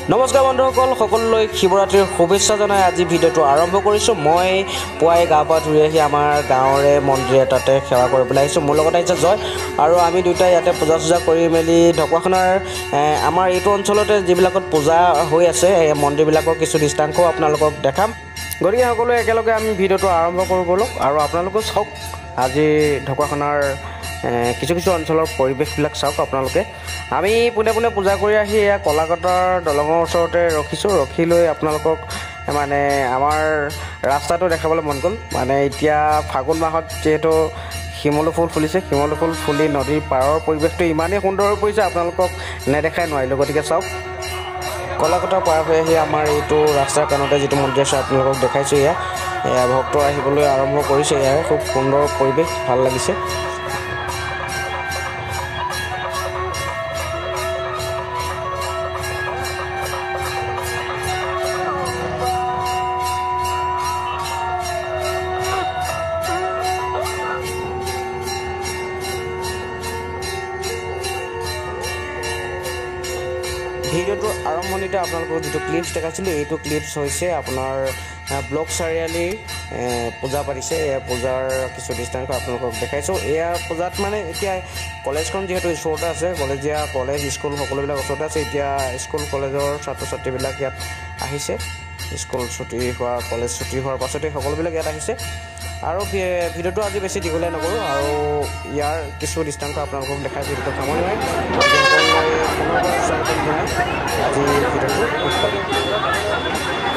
নমস্কাৰ বন্ধুসকল, সকলোলৈ শিৱৰাত্ৰিৰ শুভেচ্ছা জনাই আজি ভিডিঅ'টো আৰম্ভ কৰিছোঁ। মই পুৱাই গা পা ধুই আহি আমাৰ গাঁৱৰে মন্দিৰ এটাতে সেৱা কৰিবলৈ আহিছোঁ। মোৰ লগত আহিছে জয়, আৰু আমি দুয়োটাই ইয়াতে পূজা চূজা কৰি মেলি ঢকুৱাখানাৰ আমাৰ এইটো অঞ্চলতে যিবিলাকত পূজা হৈ আছে এই মন্দিৰবিলাকৰ কিছু দৃষ্টান্তও আপোনালোকক দেখাম। গতিকে সকলোৱে একেলগে আমি ভিডিঅ'টো আৰম্ভ কৰোঁ ব'লক, আৰু আপোনালোকেও চাওক আজি ঢকুৱাখানাৰ কিছু কিছু অঞ্চলৰ পৰিৱেশবিলাক চাওক আপোনালোকে। আমি পোনে পোনে পূজা কৰি আহি এয়া কলাকতাৰ দলঙৰ ওচৰতে ৰখিছোঁ। ৰখি লৈ আপোনালোকক মানে আমাৰ ৰাস্তাটো দেখাবলৈ মন গ'ল। মানে এতিয়া ফাগুন মাহত যিহেতু শিমলু ফুল ফুলিছে, শিমলু ফুল ফুলি নদীৰ পাৰৰ পৰিৱেশটো ইমানেই সুন্দৰ হৈ পৰিছে আপোনালোকক নেদেখাই নোৱাৰিলোঁ। গতিকে চাওক, কলাকতাৰ পাৰ হৈ আহি আমাৰ এইটো ৰাস্তাৰ কাণতে যিটো মন্দিৰ আছে আপোনালোকক দেখাইছোঁ। এয়া ভক্ত আহিবলৈ আৰম্ভ কৰিছে। ইয়াৰ খুব সুন্দৰ পৰিৱেশ, ভাল লাগিছে। ভিডিঅ'টোৰ আৰম্ভণিতে আপোনালোকক যিটো ক্লিপছ দেখাইছিলোঁ এইটো ক্লিপছ হৈছে আপোনাৰ ব্লক চাৰিআলিৰ পূজা পাতিছে। এয়া পূজাৰ কিছু দৃষ্টান্ত আপোনালোকক দেখাইছোঁ। এয়া পূজাত মানে এতিয়া কলেজখন যিহেতু ওচৰতে আছে, কলেজীয়া কলেজ স্কুল সকলোবিলাক ওচৰতে আছে। এতিয়া স্কুল কলেজৰ ছাত্ৰ ছাত্ৰীবিলাক ইয়াত আহিছে। স্কুল ছুটি হোৱা, কলেজ ছুটি হোৱাৰ পাছতেই সকলোবিলাক ইয়াত আহিছে। আৰু ভিডিঅ'টো আজি বেছি দীঘলীয়া নকৰোঁ, আৰু ইয়াৰ কিছু দৃষ্টান্ত আপোনালোকক দেখাই ভিডিঅ'টো সামৰি নাই। আজি ভিডিঅ'টো